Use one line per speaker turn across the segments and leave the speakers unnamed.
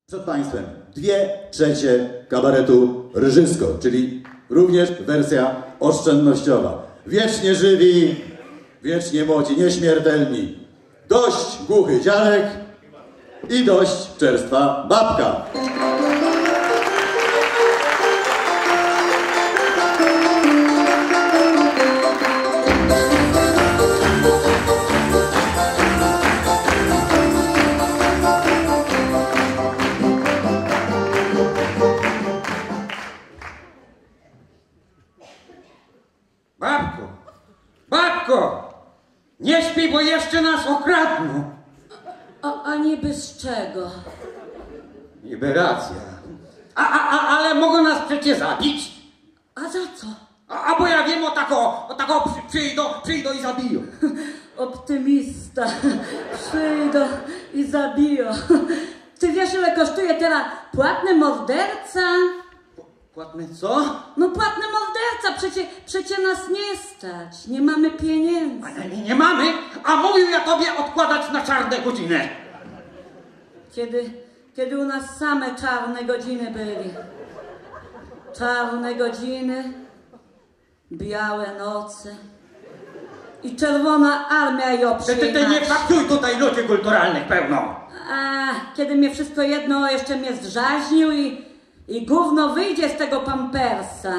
Przed Państwem 2/3 kabaretu Rżysko, czyli również wersja oszczędnościowa. Wiecznie żywi, wiecznie młodzi, nieśmiertelni. Dość głuchy dziadek i dość czerstwa babka.
Babko! Babko! Nie śpi, bo jeszcze nas okradną.
A niby z czego?
Niby racja. Ale mogą nas przecież zabić.
A za co?
Bo ja wiem, o tako przyjdą i zabiją.
Optymista. Przyjdą i zabiją. Ty wiesz, ile kosztuje teraz płatny morderca?
Płatny co?
No płatny morderca, przecie nas nie stać. Nie mamy pieniędzy.
Ale nie mamy, a mówił ja tobie odkładać na czarne godziny.
Kiedy u nas same czarne godziny byli. Czarne godziny, białe noce i czerwona armia i
Ty nie faktuj tutaj ludzi kulturalnych pełno.
Kiedy mnie wszystko jedno jeszcze mnie zdraźnił i gówno wyjdzie z tego pampersa.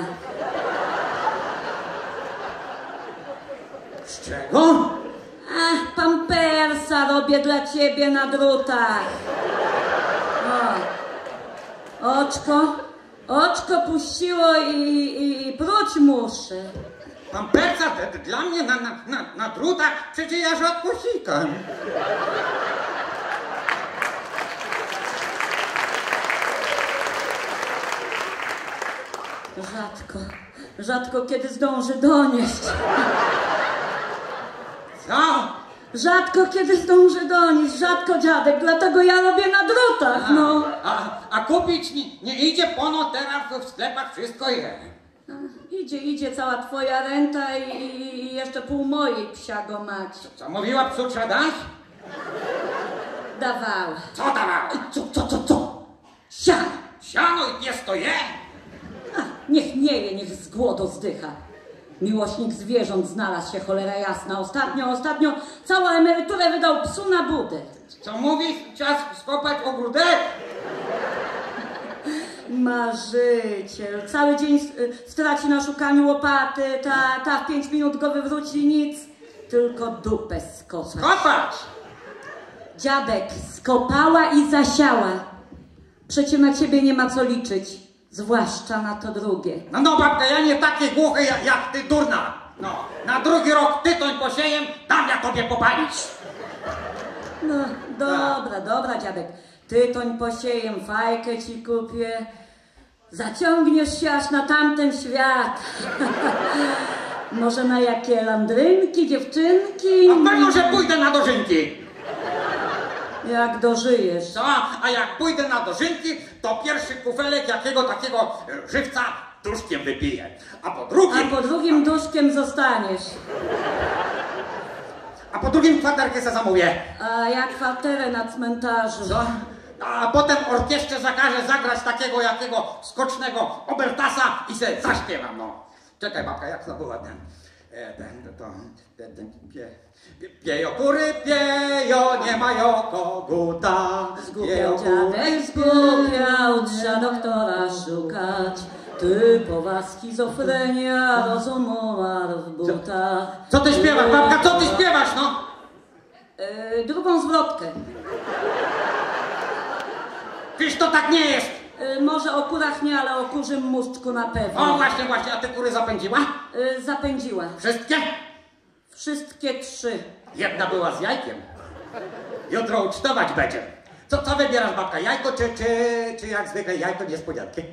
Z czego?
Pampersa robię dla ciebie na drutach. Oczko puściło i pruć muszę.
Pampersa dla mnie na drutach? Przecież ja rzadko sikam.
Rzadko kiedy zdąży donieść.
Co?
Rzadko kiedy zdąży donieść, rzadko dziadek, dlatego ja robię na drutach, no.
A kupić nie idzie pono teraz w sklepach wszystko je.
Idzie cała twoja renta i jeszcze pół mojej, psiago mać.
Co mówiła, psu trzeba dać?
Dawała.
Co dawała? Co?
Siano.
Siano i pies to je?
Niech nie je, niech z głodu zdycha. Miłośnik zwierząt znalazł się, cholera jasna. Ostatnio całą emeryturę wydał psu na budę.
Co mówisz? Czas skopać ogródek?
Marzyciel. Cały dzień straci na szukaniu łopaty, ta w 5 minut go wywróci, nic. Tylko dupę skopać.
Skopać!
Dziadek, skopała i zasiała. Przecie na ciebie nie ma co liczyć. Zwłaszcza na to drugie.
No babka, ja nie taki głuchy jak ty, durna. No, na drugi rok tytoń posiejem, dam ja tobie popalić.
No, dobra, dziadek. Tytoń posiejem, fajkę ci kupię. Zaciągniesz się aż na tamten świat. Może na jakie landrynki, dziewczynki?
A pewno, że pójdę na dożynki.
Jak dożyjesz.
Co? A jak pójdę na dożynki, to pierwszy kufelek jakiego takiego żywca duszkiem wypiję. A po drugim
duszkiem zostaniesz.
A po drugim kwaterkę se zamówię.
A ja kwaterę na cmentarzu.
Co? A potem orkiestrze zakażę zagrać takiego jakiego skocznego obertasa i se zaśpiewam, no. Czekaj babka, jak to było Piejo kury, piejo, nie mają koguta.
Zgubiał dziadek, zgubiał, trzeba doktora szukać. Typowa schizofrenia, rozum umarł w butach.
Co ty śpiewasz, babka, co ty śpiewasz, no?
Drugą zwrotkę.
Przecież to tak nie jest.
Może o kurach nie, ale o kurzym muszczku na pewno.
O, właśnie, a ty kury zapędziła?
Zapędziła.
Wszystkie?
Wszystkie 3.
Jedna była z jajkiem. Jutro ucztować będzie. Co wybierasz, babka? Jajko czy jak zwykle jajko niespodzianki?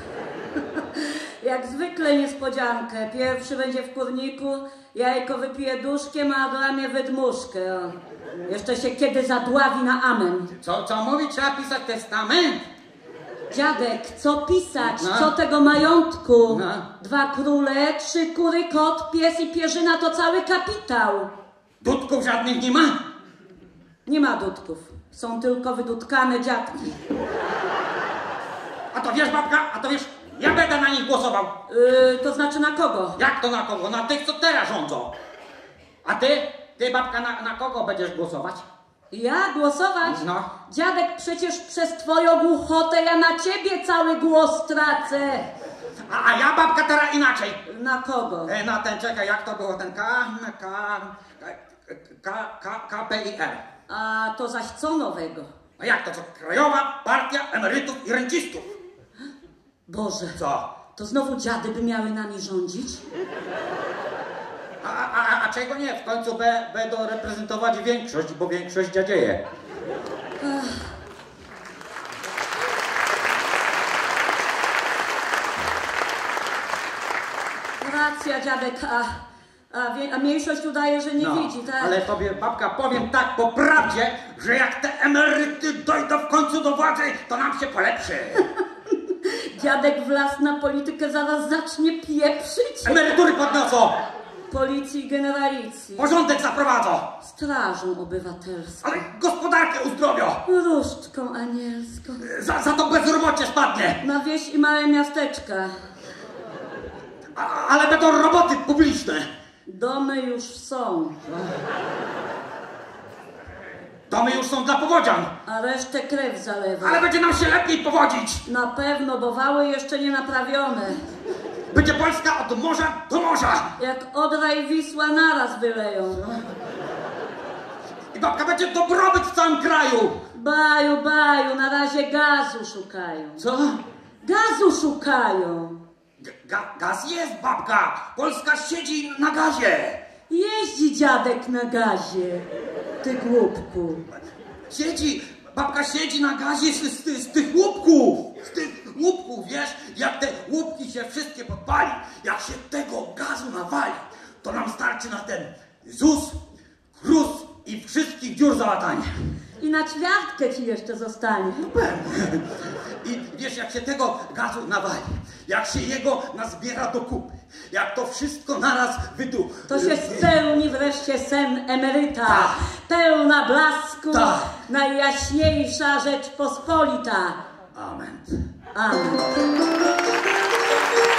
Jak zwykle niespodziankę. Pierwszy będzie w kurniku, jajko wypije duszkiem, a dla mnie wydmuszkę. Jeszcze się kiedy zadławi na amen.
Co mówi? Trzeba pisać testament?
Dziadek, co pisać? No. Co tego majątku?
No.
2 króle, 3 kury, kot, pies i pierzyna to cały kapitał.
Dudków żadnych nie ma?
Nie ma dudków. Są tylko wydudkane dziadki.
wiesz babka, a to wiesz, ja będę na nich głosował.
To znaczy na kogo?
Jak to na kogo? Na tych, co teraz rządzą. A ty babka, na kogo będziesz głosować?
Ja głosować?
No.
Dziadek, przecież przez twoją głuchotę ja na ciebie cały głos tracę.
A ja babka teraz inaczej.
Na kogo?
Na ten, czekaj, jak to było, ten KPIR.
A to zaś co nowego?
A jak to, co? Krajowa Partia Emerytów i Rencistów.
Boże,
Co?
to znowu dziady by miały nami rządzić?
A czego nie? W końcu będą reprezentować większość, bo większość dziadzieje.
Racja, dziadek, a mniejszość udaje, że nie widzi, tak?
Ale tobie, babka, powiem tak po prawdzie, że jak te emeryty dojdą w końcu do władzy, to nam się polepszy.
Dziadek wlazł na politykę, zaraz zacznie pieprzyć.
Emerytury podniosą,
Policji i generalicji.
porządek zaprowadzą,
Strażą obywatelską.
ale gospodarkę uzdrowią.
Różdżką anielską.
Za to bezrobocie spadnie.
Na wieś i małe miasteczka.
Ale będą roboty publiczne.
Domy już są,
Domy już są dla powodzian,
a resztę krew zalewa.
ale będzie nam się lepiej powodzić.
Na pewno, bo wały jeszcze nie naprawione.
Będzie Polska od morza do morza.
Jak Odra i Wisła naraz wyleją.
I babka, będzie dobrobyt w całym kraju.
Baju, baju, na razie gazu szukają.
Co?
Gazu szukają.
Gaz jest, babka. Polska siedzi na gazie.
Jeździ dziadek na gazie, ty głupku.
Babka siedzi na gazie z tych łupków. Z tych łupków, wiesz? Jak te łupki się wszystkie podpali, jak się tego gazu nawali, to nam starczy na ten ZUS, KRUS i wszystkich dziur załatanie.
I na ćwiartkę ci jeszcze zostanie.
I wiesz, jak się tego gazu nawali, jak się jego nazbiera do kupy, jak to wszystko naraz
To się spełni wreszcie sen emeryta.
Tak.
Pełna blasku,
Tak.
Najjaśniejsza Rzeczpospolita.
Amen.
Amen.